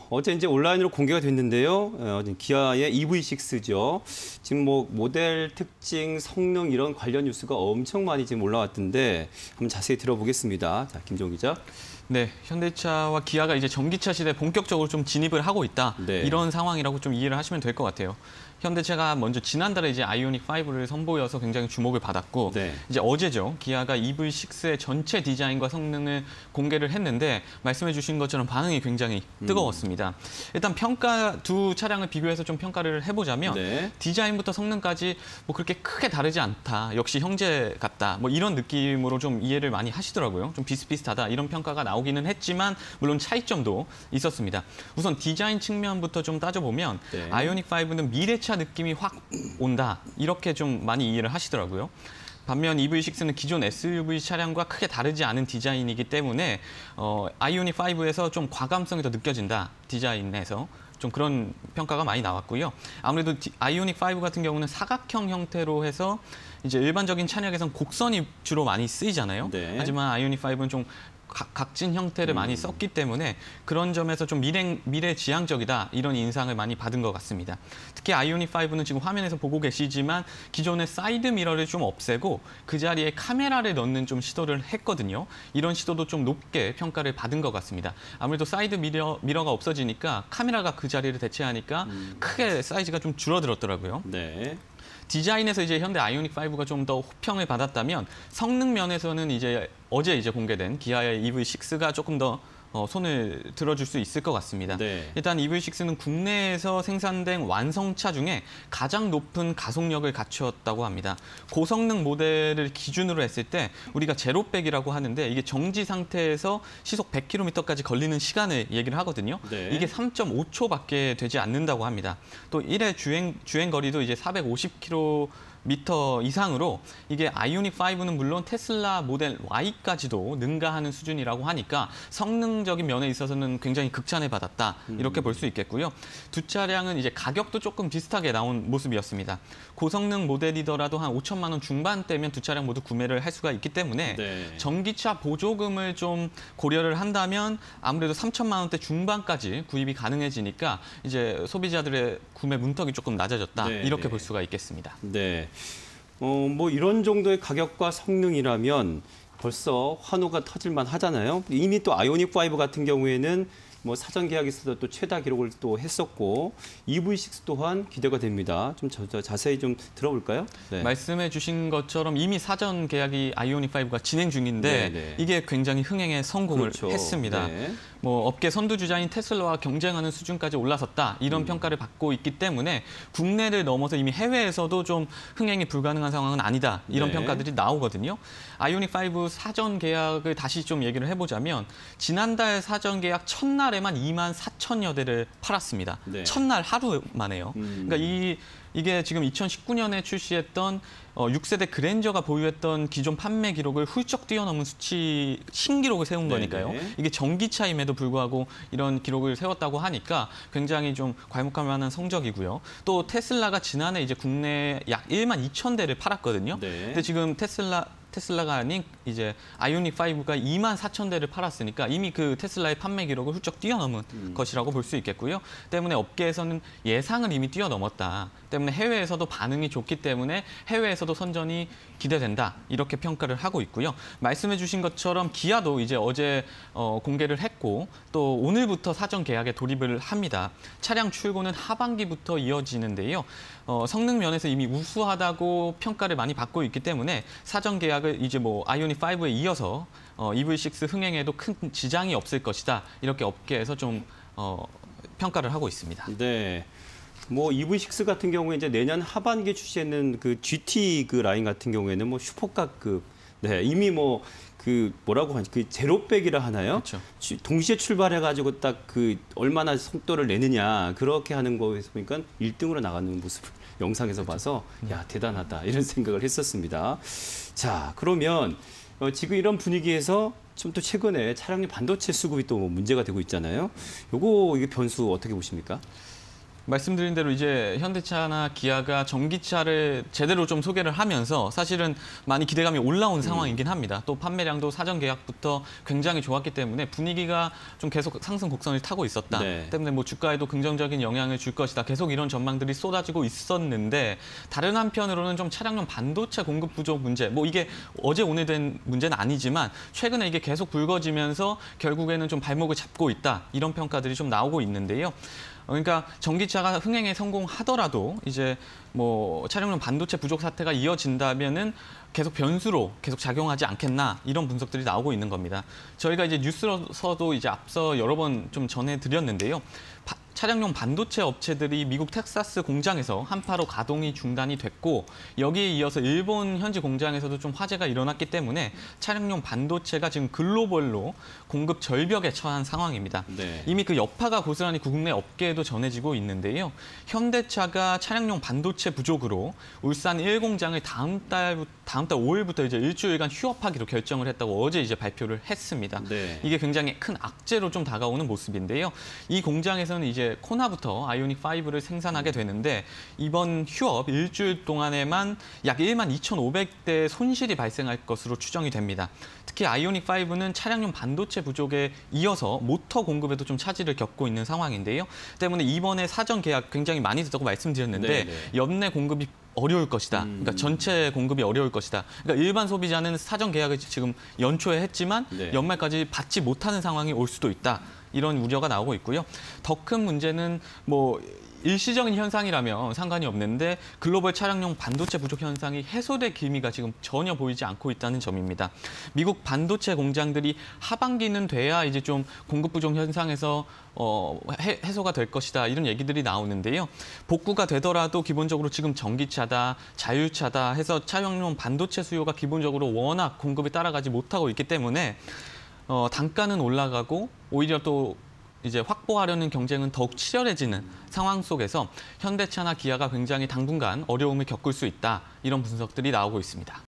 어제 이제 온라인으로 공개가 됐는데요. 기아의 EV6죠. 지금 뭐 모델 특징, 성능 이런 관련 뉴스가 엄청 많이 지금 올라왔던데 한번 자세히 들어보겠습니다. 자, 김종 기자. 네, 현대차와 기아가 이제 전기차 시대에 본격적으로 좀 진입을 하고 있다. 네. 이런 상황이라고 좀 이해를 하시면 될 것 같아요. 현대차가 먼저 지난달에 이제 아이오닉 5를 선보여서 굉장히 주목을 받았고, 네. 이제 어제죠. 기아가 EV6의 전체 디자인과 성능을 공개를 했는데 말씀해주신 것처럼 반응이 굉장히 뜨거웠습니다. 일단 두 차량을 비교해서 좀 평가를 해보자면 네. 디자인부터 성능까지 뭐 그렇게 크게 다르지 않다. 역시 형제 같다. 뭐 이런 느낌으로 좀 이해를 많이 하시더라고요. 좀 비슷비슷하다 이런 평가가 나오기는 했지만 물론 차이점도 있었습니다. 우선 디자인 측면부터 좀 따져보면 네. 아이오닉 5는 미래차 느낌이 확 온다. 이렇게 좀 많이 이해를 하시더라고요. 반면 EV6는 기존 SUV 차량과 크게 다르지 않은 디자인이기 때문에 아이오닉 5에서 좀 과감성이 더 느껴진다. 디자인에서. 좀 그런 평가가 많이 나왔고요. 아무래도 아이오닉 5 같은 경우는 사각형 형태로 해서 이제 일반적인 차량에선 곡선이 주로 많이 쓰이잖아요. 네. 하지만 아이오닉 5는 좀 각진 형태를 많이 썼기 때문에 그런 점에서 좀 미래지향적이다 이런 인상을 많이 받은 것 같습니다. 특히 아이오닉 5는 지금 화면에서 보고 계시지만 기존의 사이드 미러를 좀 없애고 그 자리에 카메라를 넣는 좀 시도를 했거든요. 이런 시도도 좀 높게 평가를 받은 것 같습니다. 아무래도 사이드 미러가 없어지니까 카메라가 그 자리를 대체하니까 크게 사이즈가 좀 줄어들었더라고요. 네. 디자인에서 이제 현대 아이오닉 5가 좀 더 호평을 받았다면 성능 면에서는 이제 어제 공개된 기아의 EV6가 조금 더 손을 들어줄 수 있을 것 같습니다. 네. 일단 EV6는 국내에서 생산된 완성차 중에 가장 높은 가속력을 갖추었다고 합니다. 고성능 모델을 기준으로 했을 때 우리가 제로백이라고 하는데 이게 정지 상태에서 시속 100km까지 걸리는 시간을 얘기를 하거든요. 네. 이게 3.5초밖에 되지 않는다고 합니다. 또 1회 주행 거리도 이제 450km 이상으로 이게 아이오닉 5는 물론 테슬라 모델 Y까지도 능가하는 수준이라고 하니까 성능적인 면에 있어서는 굉장히 극찬을 받았다. 이렇게 볼 수 있겠고요. 두 차량은 이제 가격도 조금 비슷하게 나온 모습이었습니다. 고성능 모델이더라도 한 5천만 원 중반대면 두 차량 모두 구매를 할 수가 있기 때문에 네. 전기차 보조금을 좀 고려를 한다면 아무래도 3천만 원대 중반까지 구입이 가능해지니까 이제 소비자들의 구매 문턱이 조금 낮아졌다. 네. 이렇게 볼 수가 있겠습니다. 네. 뭐 이런 정도의 가격과 성능이라면 벌써 환호가 터질만 하잖아요. 이미 또 아이오닉 5 같은 경우에는 뭐 사전 계약에서도 또 최다 기록을 또 했었고 EV6 또한 기대가 됩니다. 좀 자세히 좀 들어볼까요? 네. 말씀해 주신 것처럼 이미 사전 계약이 아이오닉 5가 진행 중인데 네네. 이게 굉장히 흥행에 성공을 그렇죠. 했습니다. 네. 뭐 업계 선두주자인 테슬라와 경쟁하는 수준까지 올라섰다 이런 평가를 받고 있기 때문에 국내를 넘어서 이미 해외에서도 좀 흥행이 불가능한 상황은 아니다 이런 네. 평가들이 나오거든요. 아이오닉 5 사전 계약을 다시 좀 얘기를 해보자면 지난달 사전 계약 첫날에만 24,000여 대를 팔았습니다. 네. 첫날 하루 만에요. 그러니까 이게 지금 2019년에 출시했던 6세대 그랜저가 보유했던 기존 판매 기록을 훌쩍 뛰어넘은 신기록을 세운 거니까요. 네네. 이게 전기차임에도 불구하고 이런 기록을 세웠다고 하니까 굉장히 좀 괄목할 만한 성적이고요. 또 테슬라가 지난해 이제 국내에 약 12,000대를 팔았거든요. 네. 근데 지금 테슬라가 아닌 이제 아이오닉 5가 24,000대를 팔았으니까 이미 그 테슬라의 판매 기록을 훌쩍 뛰어넘은 것이라고 볼 수 있겠고요. 때문에 업계에서는 예상을 이미 뛰어넘었다. 때문에 해외에서도 반응이 좋기 때문에 해외에서도 선전이 기대된다. 이렇게 평가를 하고 있고요. 말씀해 주신 것처럼 기아도 이제 어제 공개를 했고 또 오늘부터 사전 계약에 돌입을 합니다. 차량 출고는 하반기부터 이어지는데요. 성능 면에서 이미 우수하다고 평가를 많이 받고 있기 때문에 사전 계약을 이제 뭐 아이오닉 5에 이어서 EV6 흥행에도 큰 지장이 없을 것이다. 이렇게 업계에서 좀 평가를 하고 있습니다. 네. 뭐 EV6 같은 경우에 이제 내년 하반기에 출시하는 그 GT 그 라인 같은 경우에는 뭐 슈퍼카급 네, 이미 뭐 그 뭐라고 하지 그 제로백이라 하나요? 그렇죠. 동시에 출발해가지고 딱 그 얼마나 속도를 내느냐 그렇게 하는 거에서 보니까 1등으로 나가는 모습을 영상에서 봐서 야 대단하다 이런 생각을 했었습니다. 자 그러면 지금 이런 분위기에서 좀 또 최근에 차량용 반도체 수급이 또 문제가 되고 있잖아요. 이게 변수 어떻게 보십니까? 말씀드린 대로 이제 현대차나 기아가 전기차를 제대로 좀 소개를 하면서 사실은 많이 기대감이 올라온 상황이긴 합니다. 또 판매량도 사전 계약부터 굉장히 좋았기 때문에 분위기가 좀 계속 상승 곡선을 타고 있었다. 네. 때문에 뭐 주가에도 긍정적인 영향을 줄 것이다. 계속 이런 전망들이 쏟아지고 있었는데 다른 한편으로는 좀 차량용 반도체 공급 부족 문제, 뭐 이게 어제 오늘 된 문제는 아니지만 최근에 이게 계속 불거지면서 결국에는 좀 발목을 잡고 있다. 이런 평가들이 좀 나오고 있는데요. 그러니까 전기차가 흥행에 성공하더라도 이제 뭐 차량용 반도체 부족 사태가 이어진다면은 계속 변수로 계속 작용하지 않겠나 이런 분석들이 나오고 있는 겁니다. 저희가 이제 뉴스로서도 이제 앞서 여러 번 좀 전해드렸는데요. 차량용 반도체 업체들이 미국 텍사스 공장에서 한파로 가동이 중단이 됐고 여기에 이어서 일본 현지 공장에서도 좀 화재가 일어났기 때문에 차량용 반도체가 지금 글로벌로 공급 절벽에 처한 상황입니다. 네. 이미 이미 그 여파가 고스란히 국내 업계에도 전해지고 있는데요. 현대차가 차량용 반도체 부족으로 울산 1공장을 다음 달 5일부터 이제 일주일간 휴업하기로 결정을 했다고 어제 이제 발표를 했습니다. 네. 이게 굉장히 큰 악재로 좀 다가오는 모습인데요. 이 공장에서는 이제 코나부터 아이오닉 5를 생산하게 되는데 이번 휴업 일주일 동안에만 약 12,500대의 손실이 발생할 것으로 추정이 됩니다. 특히 아이오닉 5는 차량용 반도체 부족에 이어서 모터 공급에도 좀 차질을 겪고 있는 상황인데요. 때문에 이번에 사전 계약 굉장히 많이 됐다고 말씀드렸는데 네네. 연내 공급이 어려울 것이다. 그러니까 전체 공급이 어려울 것이다. 그러니까 일반 소비자는 사전 계약을 지금 연초에 했지만 네. 연말까지 받지 못하는 상황이 올 수도 있다. 이런 우려가 나오고 있고요. 더 큰 문제는 뭐 일시적인 현상이라면 상관이 없는데 글로벌 차량용 반도체 부족 현상이 해소될 기미가 지금 전혀 보이지 않고 있다는 점입니다. 미국 반도체 공장들이 하반기는 돼야 이제 좀 공급 부족 현상에서 해소가 될 것이다 이런 얘기들이 나오는데요. 복구가 되더라도 기본적으로 지금 전기차다, 자율차다 해서 차량용 반도체 수요가 기본적으로 워낙 공급이 따라가지 못하고 있기 때문에 단가는 올라가고 오히려 또 이제 확보하려는 경쟁은 더욱 치열해지는 상황 속에서 현대차나 기아가 굉장히 당분간 어려움을 겪을 수 있다 이런 분석들이 나오고 있습니다.